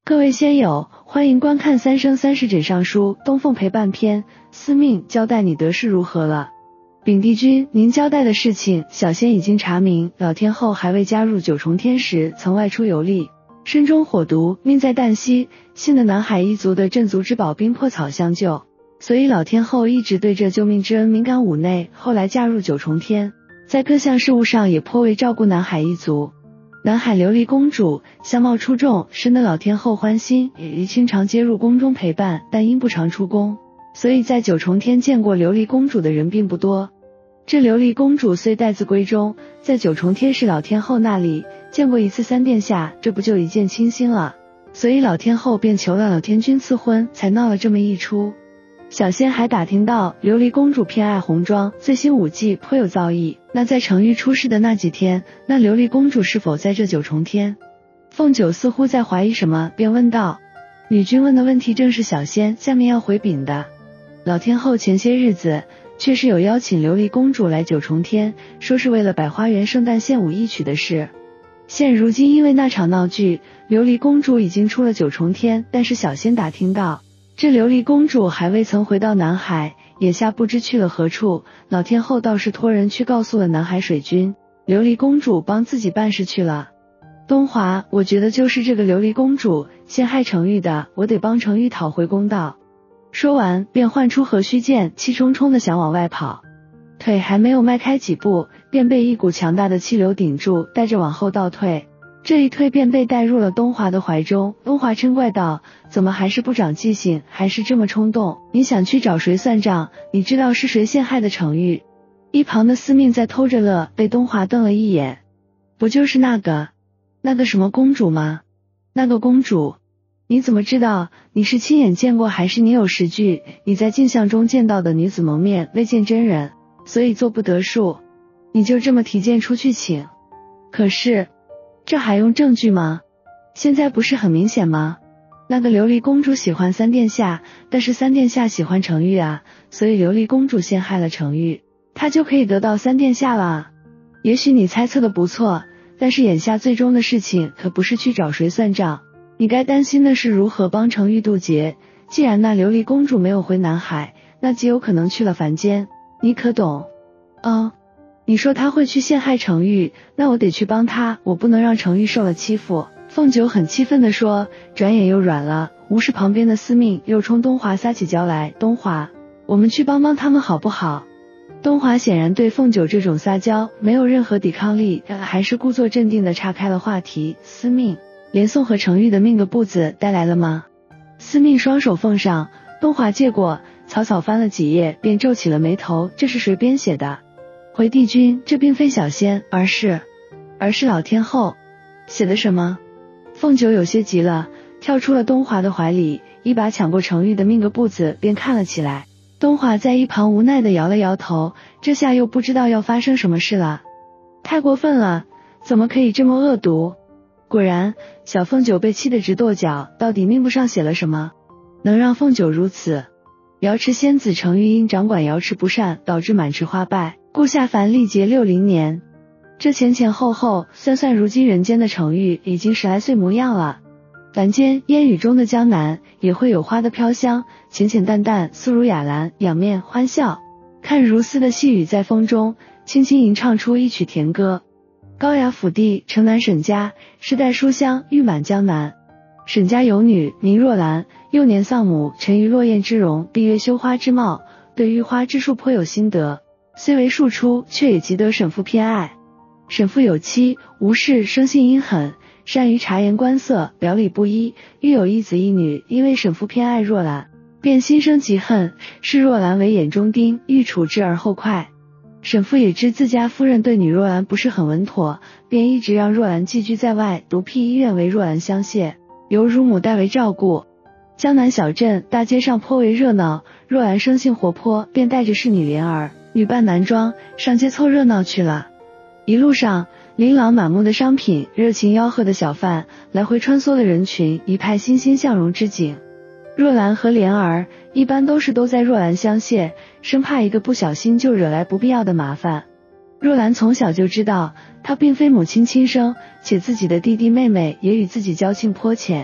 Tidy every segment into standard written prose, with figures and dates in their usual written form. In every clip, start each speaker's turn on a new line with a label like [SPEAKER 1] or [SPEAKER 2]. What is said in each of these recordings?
[SPEAKER 1] 各位仙友，欢迎观看三生三世枕上书东凤陪伴篇，司命交代你得势如何了？禀帝君，您交代的事情，小仙已经查明，老天后还未加入九重天时，曾外出游历，身中火毒，命在旦夕，幸得南海一族的镇族之宝冰魄草相救，所以老天后一直对这救命之恩敏感五内，后来嫁入九重天，在各项事务上也颇为照顾南海一族。南海琉璃公主相貌出众，深得老天后欢心，也经常接入宫中陪伴，但因不常出宫，所以在九重天见过琉璃公主的人并不多。这琉璃公主虽待字闺中，在九重天是老天后那里见过一次三殿下，这不就一见倾心了，所以老天后便求了老天君赐婚，才闹了这么一出。小仙还打听到琉璃公主偏爱红妆，最新舞技颇有造诣，那在程昱出事的那几天，那琉璃公主是否在这九重天？凤九似乎在怀疑什么，便问道：女君问的问题正是小仙下面要回禀的。老天后前些日子确实有邀请琉璃公主来九重天，说是为了百花园圣诞献舞一曲的事。现如今因为那场闹剧，琉璃公主已经出了九重天，但是小仙打听到这琉璃公主还未曾回到南海，眼下不知去了何处。老天后倒是托人去告诉了南海水君，琉璃公主帮自己办事去了。东华，我觉得就是这个琉璃公主陷害程昱的，我得帮程昱讨回公道。说完便唤出何须剑，气冲冲的想往外跑，腿还没有迈开几步，便被一股强大的气流顶住，带着往后倒退。这一退便被带入了东华的怀中。东华嗔怪道：怎么还是不长记性，还是这么冲动？你想去找谁算账？你知道是谁陷害的程昱？一旁的司命在偷着乐，被东华瞪了一眼。不就是那个什么公主吗？那个公主？你怎么知道？你是亲眼见过，还是你有实据？你在镜像中见到的女子蒙面，未见真人，所以做不得数，你就这么提剑出去请？可是这还用证据吗？现在不是很明显吗？那个琉璃公主喜欢三殿下，但是三殿下喜欢程昱啊，所以琉璃公主陷害了程昱，她就可以得到三殿下了。也许你猜测的不错，但是眼下最终的事情可不是去找谁算账，你该担心的是如何帮程昱渡劫。既然那琉璃公主没有回南海，那极有可能去了凡间，你可懂？你说他会去陷害程昱，那我得去帮他，我不能让程昱受了欺负。凤九很气愤地说，转眼又软了。无视旁边的司命又冲东华撒起娇来，东华，我们去帮帮他们好不好？东华显然对凤九这种撒娇没有任何抵抗力，还是故作镇定地岔开了话题。司命，连送和程昱的命个簿子带来了吗？司命双手奉上，东华接过，草草翻了几页，便皱起了眉头，这是谁编写的？回帝君，这并非小仙，而是老天后写的什么？凤九有些急了，跳出了东华的怀里，一把抢过程昱的命个簿子，便看了起来。东华在一旁无奈地摇了摇头，这下又不知道要发生什么事了。太过分了，怎么可以这么恶毒？果然，小凤九被气得直跺脚，到底命簿上写了什么，能让凤九如此？瑶池仙子程昱因掌管瑶池不善，导致满池花败，故下凡历劫60年。这前前后后算算，如今人间的程昱已经10来岁模样了。凡间烟雨中的江南，也会有花的飘香，浅浅淡淡，素如雅兰，仰面欢笑，看如丝的细雨在风中轻轻吟唱出一曲甜歌。高雅府第，城南沈家，世代书香誉满江南。沈家有女名若兰，幼年丧母，沉于落雁之容，闭月羞花之貌，对玉花之术颇有心得，虽为庶出，却也极得沈父偏爱。沈父有妻，吴氏，生性阴狠，善于察言观色，表里不一，育有一子一女。因为沈父偏爱若兰，便心生嫉恨，视若兰为眼中钉，欲处置而后快。沈父也知自家夫人对女若兰不是很稳妥，便一直让若兰寄居在外，独辟医院为若兰相谢，由乳母代为照顾。江南小镇大街上颇为热闹，若兰生性活泼，便带着侍女莲儿，女扮男装，上街凑热闹去了。一路上，琳琅满目的商品，热情吆喝的小贩，来回穿梭的人群，一派欣欣向荣之景。若兰和莲儿一般都在若兰相谢，生怕一个不小心就惹来不必要的麻烦。若兰从小就知道，她并非母亲亲生，且自己的弟弟妹妹也与自己交情颇浅，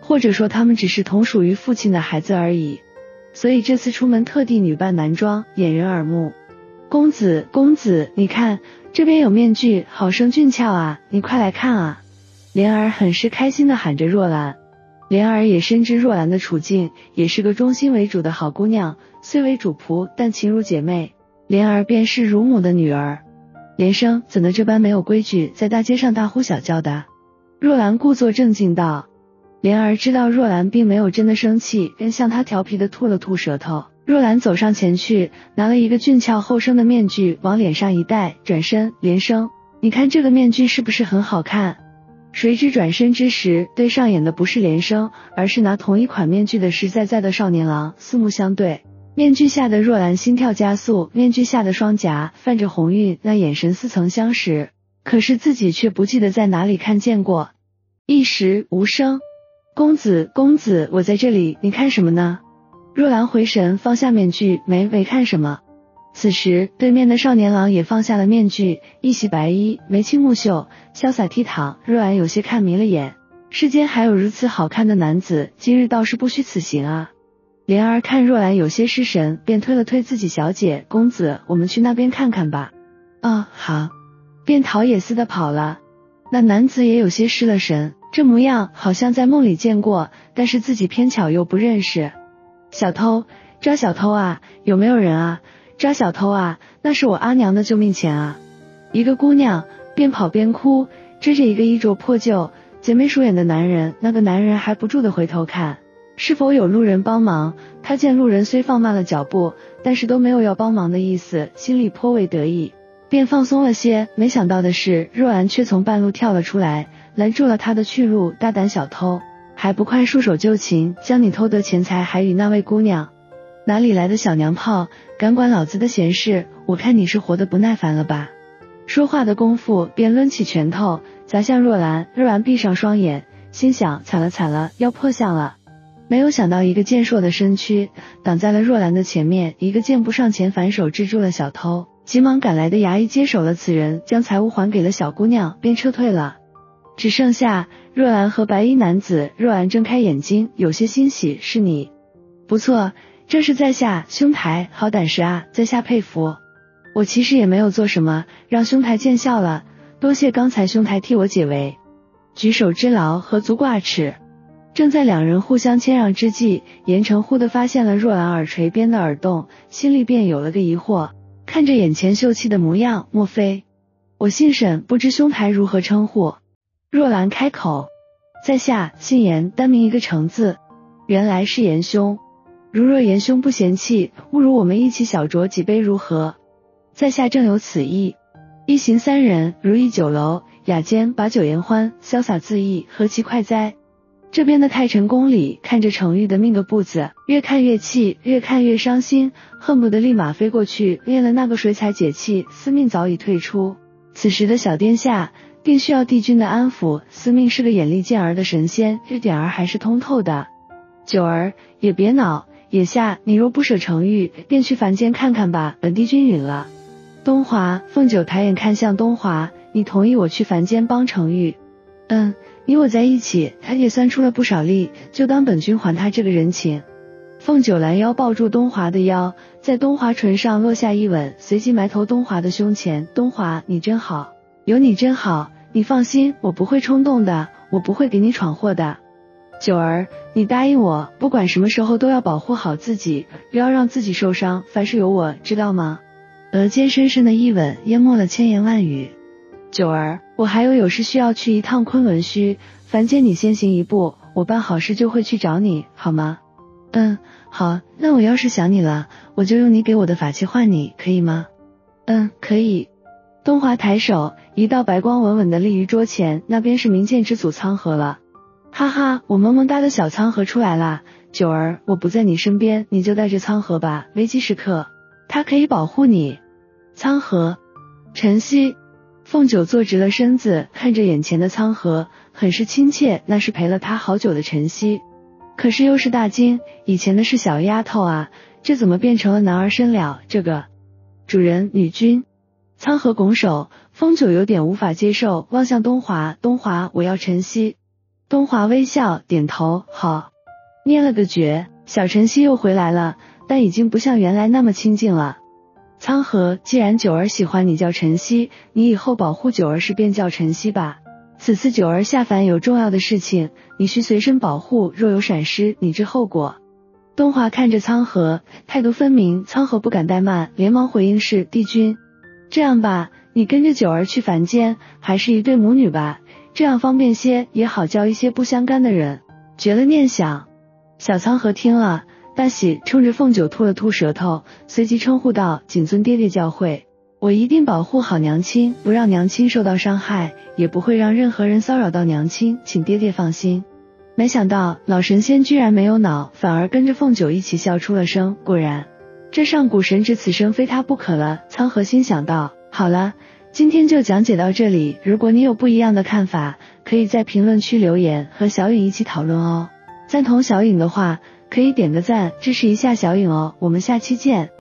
[SPEAKER 1] 或者说他们只是同属于父亲的孩子而已。所以这次出门特地女扮男装，掩人耳目。公子，公子，你看这边有面具，好生俊俏啊，你快来看啊。莲儿很是开心地喊着若兰。莲儿也深知若兰的处境，也是个忠心为主的好姑娘，虽为主仆，但情如姐妹。莲儿便是乳母的女儿。莲生怎的这般没有规矩，在大街上大呼小叫的？若兰故作正经道。莲儿知道若兰并没有真的生气，便向她调皮地吐了吐舌头。若兰走上前去，拿了一个俊俏后生的面具往脸上一戴，转身，莲生，你看这个面具是不是很好看？谁知转身之时，对上眼的不是莲生，而是拿同一款面具的实在在的少年郎，四目相对。面具下的若兰心跳加速，面具下的双颊泛着红晕，那眼神似曾相识，可是自己却不记得在哪里看见过。一时无声。公子，公子，我在这里，你看什么呢？若兰回神，放下面具，没看什么。此时对面的少年郎也放下了面具，一袭白衣，眉清目秀，潇洒倜傥。若兰有些看迷了眼，世间还有如此好看的男子，今日倒是不虚此行啊。莲儿看若兰有些失神，便推了推自己小姐，公子，我们去那边看看吧。好。便逃也似的跑了。那男子也有些失了神，这模样好像在梦里见过，但是自己偏巧又不认识。小偷，抓小偷啊，有没有人啊？抓小偷啊，那是我阿娘的救命钱啊。一个姑娘边跑边哭，追着一个衣着破旧、贼眉鼠眼的男人，那个男人还不住地回头看，是否有路人帮忙。他见路人虽放慢了脚步，但是都没有要帮忙的意思，心里颇为得意，便放松了些。没想到的是，若兰却从半路跳了出来，拦住了他的去路。大胆小偷，还不快束手就擒，将你偷得钱财还与那位姑娘？哪里来的小娘炮，敢管老子的闲事？我看你是活得不耐烦了吧。说话的功夫，便抡起拳头砸向若兰。若兰闭上双眼，心想惨了惨了，要破相了。没有想到一个健硕的身躯挡在了若兰的前面，一个箭步上前，反手制住了小偷。急忙赶来的衙役接手了此人，将财物还给了小姑娘，便撤退了。只剩下若兰和白衣男子。若兰睁开眼睛，有些欣喜，是你？不错，正是在下。兄台好胆识啊，在下佩服。我其实也没有做什么，让兄台见笑了，多谢刚才兄台替我解围。举手之劳，何足挂齿。正在两人互相谦让之际，严成忽地发现了若兰耳垂边的耳洞，心里便有了个疑惑，看着眼前秀气的模样，莫非？我姓沈，不知兄台如何称呼？若兰开口，在下姓严，单名一个成字。原来是严兄，如若严兄不嫌弃，勿如我们一起小酌几杯如何？在下正有此意。一行三人如意酒楼，雅间把酒言欢，潇洒恣意，何其快哉！这边的太晨宫里，看着程昱的命个步子，越看越气，越看越伤心，恨不得立马飞过去练了那个水彩解气。司命早已退出，此时的小殿下定需要帝君的安抚。司命是个眼力见儿的神仙，这点儿还是通透的。九儿也别恼，眼下你若不舍程昱，便去凡间看看吧，本帝君允了。东华，凤九抬眼看向东华，你同意我去凡间帮程昱？你我在一起，他也算出了不少力，就当本君还他这个人情。凤九拦腰抱住东华的腰，在东华唇上落下一吻，随即埋头东华的胸前。东华，你真好，有你真好，你放心，我不会冲动的，我不会给你闯祸的。九儿，你答应我，不管什么时候都要保护好自己，不要让自己受伤，凡事有我，知道吗？额间深深的一吻淹没了千言万语。九儿，我还有事需要去一趟昆仑虚，凡间你先行一步，我办好事就会去找你，好吗？好，那我要是想你了，我就用你给我的法器换你，可以吗？可以。东华抬手，一道白光稳稳地立于桌前，那边是明鉴之祖苍河了。哈哈，我萌萌哒的小苍河出来啦！九儿，我不在你身边，你就带着苍河吧，危机时刻，它可以保护你。苍河，晨曦。凤九坐直了身子，看着眼前的苍河，很是亲切，那是陪了他好久的晨曦。可是又是大惊，以前的是小丫头啊，这怎么变成了男儿身了？这个主人，女君。苍河拱手，凤九有点无法接受，望向东华，东华，我要晨曦。 东华微笑点头，好。捏了个诀，小晨曦又回来了，但已经不像原来那么亲近了。苍河，既然九儿喜欢你叫晨曦，你以后保护九儿时便叫晨曦吧。此次九儿下凡有重要的事情，你需随身保护，若有闪失，你知后果。东华看着苍河，态度分明。苍河不敢怠慢，连忙回应是帝君。这样吧，你跟着九儿去凡间，还是一对母女吧，这样方便些，也好教一些不相干的人。绝了念想。小苍河听了大喜，冲着凤九吐了吐舌头，随即称呼道：谨遵爹爹教诲，我一定保护好娘亲，不让娘亲受到伤害，也不会让任何人骚扰到娘亲，请爹爹放心。没想到老神仙居然没有恼，反而跟着凤九一起笑出了声。果然这上古神旨此生非他不可了。苍河心想道，好了，今天就讲解到这里，如果你有不一样的看法，可以在评论区留言和小颖一起讨论哦。赞同小颖的话可以点个赞支持一下小颖哦，我们下期见。